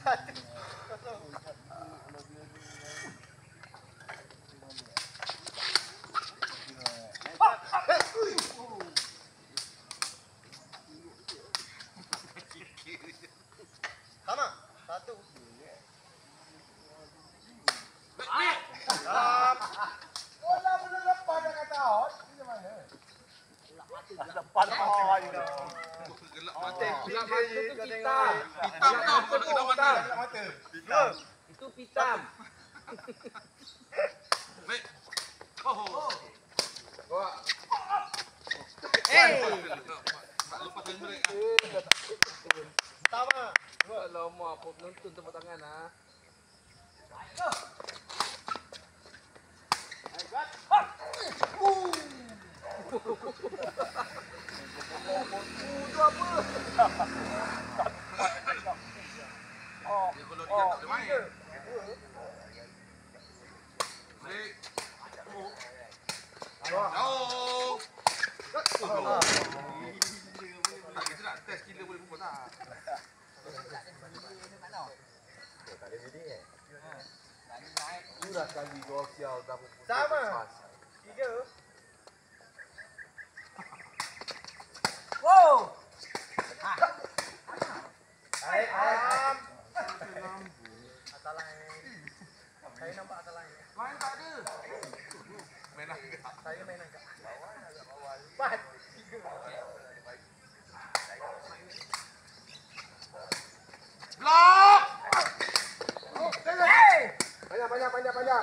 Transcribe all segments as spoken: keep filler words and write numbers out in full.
Sama. Satu. Bola belum lepas dah kata out. Ini mana? Lepas awal ini. Gelap mata. Gelap mata tu pitam. Pitam tau, kau nak gelap mata. Gelap mata. Dua. Itu pitam. Baik. Oh. Bawa. Eh. Tak lepas handbrake. Sama. Alamak, apa penonton tepuk tangan ah. Itu apa? Oh, Dia kalau dia tak boleh main. Break. Jauh. Tak kita nak test killer boleh pukul tak? tak ada video eh. Sudah kali gol sial dah pun. Sama. Tiga. Wow. Baik, baik. Atas lain. Saya nampak atas lain. Main tak ada. Main agak. Saya main agak. Empat. Tiga. Blok. Panjang, panjang, panjang, panjang.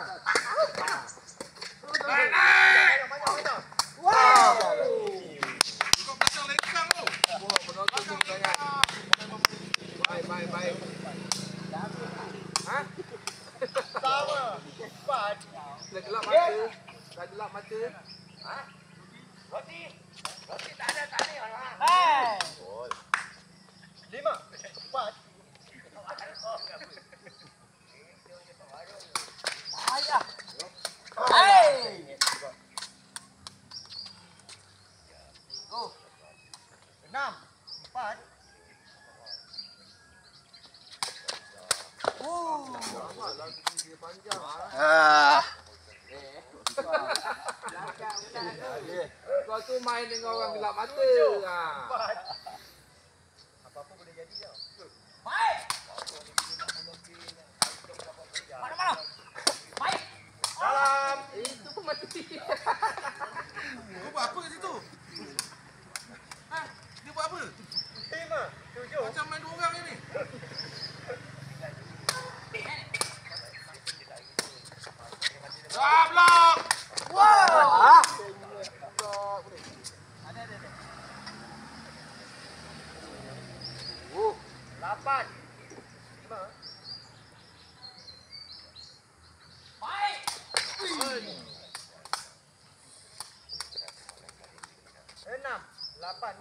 Naik, naik. Panjang, panjang. Wow. Kau belakang lengkang tu. Wah, penonton tepuk tangan. Baik, baik, baik. Ha? Sama. Empat. Dah gelap mata. Dah gelap mata. Ha? Roti. Roti tak ada, tak ada. Hai. Lima. Empat. Ayah. Hai. Oh. Enam. Empat. Oh. Lama lagi dia panjang. Ah. Kau tu main dengan orang gelap mata. Ha. Empat. Apa-apa boleh jadi tau. Baik. Mana-mana. Baik. Salam. Itu pun mati. Kau buat apa kat situ? Ha? Dia buat apa? Lima. Tujuh. Macam main dua orang ni. Ah, blok. Wow. Lapan. Lima. Baik. Enam. Lapan.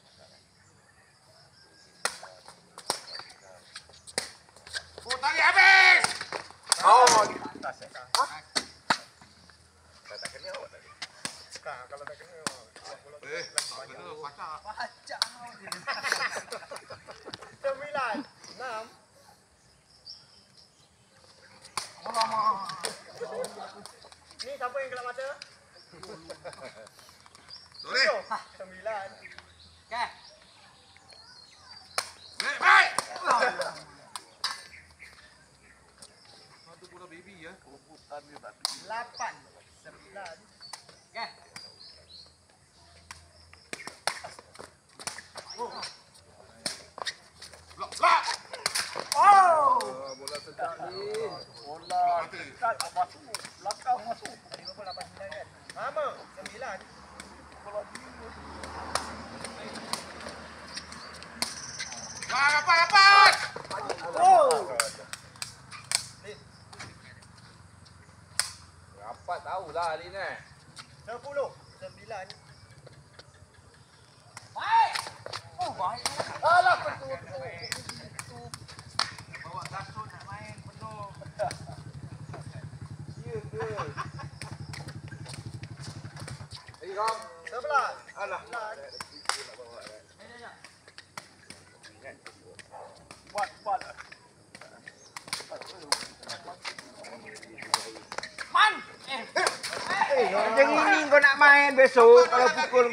Oh, tarik habis. Oh, di atas eh. Tak kena awak tadi. Nah, kalau tak kena. Eh, tak kena pacak. Pacak. Sembilan. Enam. Ni siapa yang gelap mata? Sorry. Tujuh. Sembilan. Okey. Baik, baik. Ada bola baby ya. Perebutan dia tak Lapan. Sembilan. Okey. Blok, blok. Oh, bola sedap ni. bola. Tak masuk. Belakang masuk. Tadi berapa? Lapan sembilan kan? Sama. Sembilan. Bola biru. Wah, rapat, rapat. Oh. Lin. Rapat tahulah Lin eh. Sepuluh. Sembilan. Baik. Oh, baik. Alah betul. Bawa kasut nak main penuh. Ya ke? Lagi kau. Sebelas. Alah. Sebelas. Buat, buat. main besok kalau pukul